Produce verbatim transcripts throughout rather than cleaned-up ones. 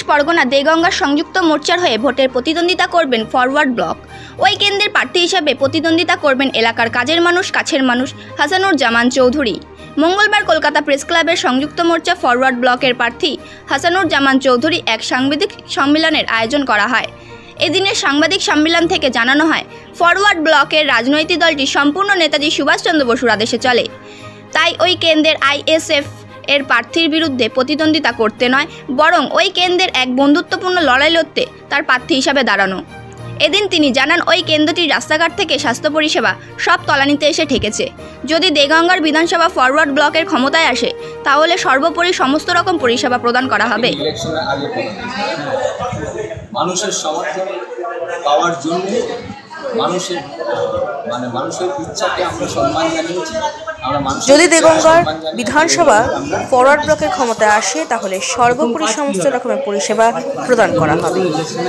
পরগনা দেগঙ্গার সংযুক্ত মোর্চার হয়ে ভোটের প্রতিদ্বন্দ্বিতা করবেন ফরওয়ার্ড ব্লক। ওই কেন্দ্রের প্রার্থী হিসাবে প্রতিদ্বন্দ্বিতা করবেন এলাকার কাজের মানুষ কাছের মানুষ হাসানুর জামান চৌধুরী। মঙ্গলবার কলকাতা প্রেস ক্লাবের সংযুক্ত মোর্চা ফরওয়ার্ড ব্লকের প্রার্থী হাসানুর জামান চৌধুরী এক সাংবাদিক সম্মেলনের আয়োজন করা হয়। এদিনের সাংবাদিক সম্মেলন থেকে জানানো হয়, ফরওয়ার্ড ব্লকের রাজনৈতিক দলটি সম্পূর্ণ নেতাজি সুভাষচন্দ্র বসুর আদেশে চলে। তাই ওই কেন্দ্রের আইএসএফ এর প্রার্থীর বিরুদ্ধে প্রতিদ্বন্দ্বিতা করতে নয়, বরং ওই কেন্দ্রের এক বন্ধুত্বপূর্ণ লড়াই লড়তে তার প্রার্থী হিসাবে দাঁড়ানো। এদিন তিনি জানান, ওই কেন্দ্রটির রাস্তাঘাট থেকে স্বাস্থ্য পরিষেবা সব তলানিতে এসে ঠেকেছে। যদি দেগঙ্গার বিধানসভা ফরওয়ার্ড ব্লকের ক্ষমতায় আসে, তাহলে সর্বোপরি সমস্ত রকম পরিষেবা প্রদান করা হবে। মানুষের সমর্থন পাওয়ার জন্য মানুষের মানে মানুষের ইচ্ছাকে আমরা সম্মান জানিয়েছি। যদি দেগঙ্গার বিধানসভা ফরওয়ার্ড ব্লকের ক্ষমতায় আসে, তাহলে সর্বোপরি সমস্ত রকমের পরিষেবা প্রদান করা হবে।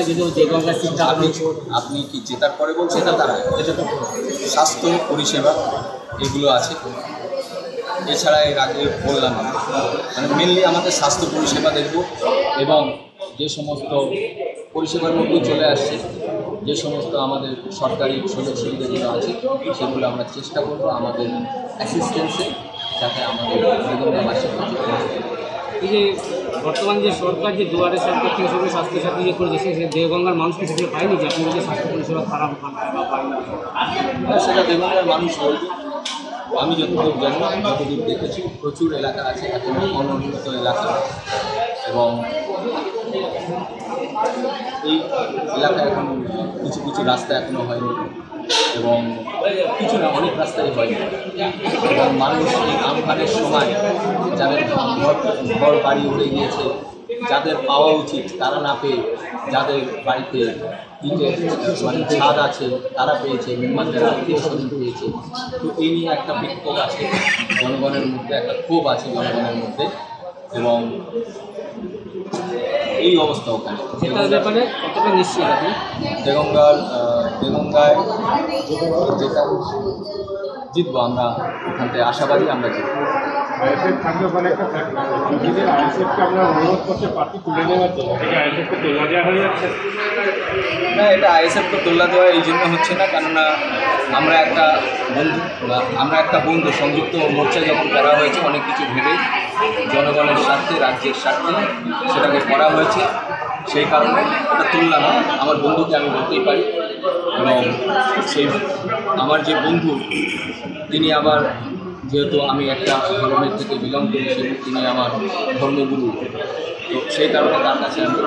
আপনি কি জেতার পরে বলছেন না, তারা স্বাস্থ্য পরিষেবা এগুলো আছে। এছাড়া এর আগে বললাম মানে মেনলি আমাদের স্বাস্থ্য পরিষেবা দেখব, এবং যে সমস্ত পরিষেবার মধ্যে চলে আসছে, যে সমস্ত আমাদের সরকারি সুযোগ সুবিধাগুলো আছে, সেগুলো আমরা চেষ্টা করব আমাদের অ্যাসিস্ট্যান্সে, যাতে আমাদের দেগঙ্গাবাসী। এই যে বর্তমান যে সরকার যে দুয়ারে সরকার থেকে সবাই স্বাস্থ্যসাথী যে করে দিয়েছে, সে দেগঙ্গার মানুষকে সেটা পায়নি, যে আপনি যে স্বাস্থ্য পরিষেবা খারাপ বা পায়নি, সেটা দেগঙ্গার মানুষ বলবে। আমি যতদূর জানি, যতদূর দেখেছি, প্রচুর এলাকা আছে এখনও অনুন্নত এলাকা, এবং এই এলাকায় এখন কিছু কিছু রাস্তা এখনও হয়নি, এবং কিছু না অনেক রাস্তাই হয়নি। এবং মানুষ এই আমফানের সময় যাদের ঘর ঘর বাড়ি উড়ে গিয়েছে, যাদের পাওয়া উচিত তারা না পেয়ে, যাদের বাড়িতে ইটের মানে ছাদ আছে তারা পেয়েছে, মেহমানদের আত্মীয় স্বজন পেয়েছে। তো এই নিয়ে একটা বিক্ষোভ আছে জনগণের মধ্যে, একটা ক্ষোভ আছে জনগণের মধ্যে, এবং এই অবস্থা ওখানে। সেটার ব্যাপারে কতটা নিশ্চিত আপনি? দেগঙ্গার দেগঙ্গায় যেটা জিতবো আমরা, ওখান থেকে আশাবাদী আমরা জিতবো। আইএসএফ থাকলে ওখানে একটা থাকবে, আইএসএফকে আমরা অনুরোধ করতে পার্টি তুলে নেওয়ার জন্য, এটা আইএসএফকে তোলা দেওয়া হয়ে যাচ্ছে না, এটা আইএসএফকে তোলা দেওয়া এই জন্য হচ্ছে না, কেননা আমরা একটা বন্ধু আমরা একটা বন্ধু সংযুক্ত মোর্চা যখন করা হয়েছে, অনেক কিছু ভেবে জনগণের স্বার্থে, রাজ্যের স্বার্থে সেটাকে করা হয়েছে। সেই কারণে এটা তুললাম না, আমার বন্ধুকে আমি বলতেই পারি। এবং সেই আমার যে বন্ধু, তিনি আবার, যেহেতু আমি একটা ধর্মের থেকে বিলং করি, তিনি আমার ধর্মগুরু, তো সেই কারণে তার কাছে আমি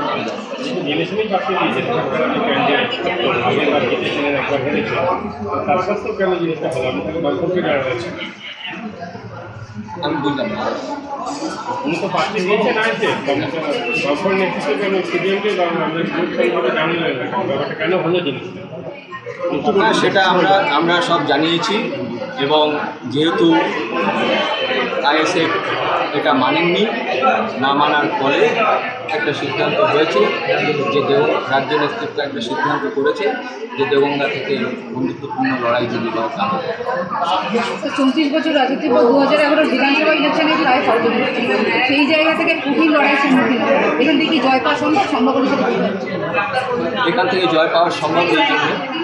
আমি বুঝলাম না। উনি তো পার্টি দিয়েছেন আইএসএফ, তখন নেতৃত্বে সিপিএমকে জানলেন ব্যাপারটা কেন হলো জিনিসটা, সেটা আমরা আমরা সব জানিয়েছি। এবং যেহেতু আইএসএফ এটা মানেননি, না মানার ফলে একটা সিদ্ধান্ত হয়েছে যে দেব রাজ্য নেতৃত্ব একটা সিদ্ধান্ত করেছে যে দেগঙ্গা থেকে বন্ধুত্বপূর্ণ লড়াই যদি হয় তা চৌত্রিশ বছর রাজনীতি বা দু হাজার এগারো বিধানসভা ইলেকশনে প্রায় সেই জায়গা থেকে কঠিন লড়াই সম্মুখীন, এখান থেকে জয় পাওয়া সম্ভব সম্ভব এখান থেকে জয় পাওয়া সম্ভব এই জন্য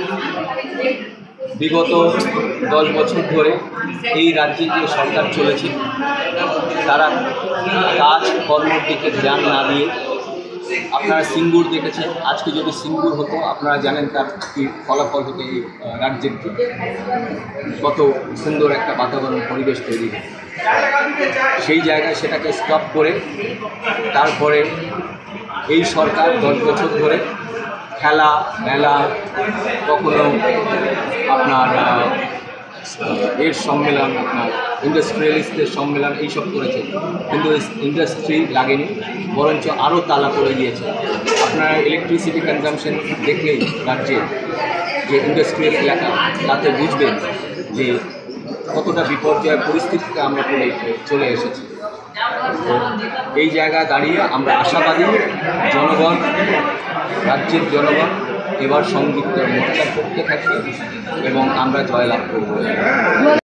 বিগত দশ বছর ধরে এই রাজ্যে যে সরকার চলেছে, তারা কাজ কর্মের দিকে ধ্যান না দিয়ে, আপনারা সিঙ্গুর দেখেছেন, আজকে যদি সিঙ্গুর হতো আপনারা জানেন তার কী ফলাফল হতো। এই রাজ্যের কত সুন্দর একটা বাতাবরণ পরিবেশ তৈরি হয়, সেই জায়গায় সেটাকে স্টপ করে তারপরে এই সরকার দশ বছর ধরে খেলা মেলা, কখনো আপনার এর সম্মেলন, আপনার ইন্ডাস্ট্রিয়ালিস্টদের সম্মেলন এইসব করেছে, কিন্তু ইন্ডাস্ট্রি লাগেনি, বরঞ্চ আরও তালা পড়ে গিয়েছে। আপনারা ইলেকট্রিসিটি কনজামশন দেখলেই রাজ্যে যে ইন্ডাস্ট্রিয়াল এলাকা, তাতে বুঝবেন যে কতটা বিপর্যয় পরিস্থিতিতে আমরা পড়ে চলে এসেছি। তো এই জায়গায় দাঁড়িয়ে আমরা আশাবাদী জনগণ, রাজ্যের জনগণ এবার সংযুক্ত মোর্চা করতে থাকবে এবং আমরা জয়লাভ করব।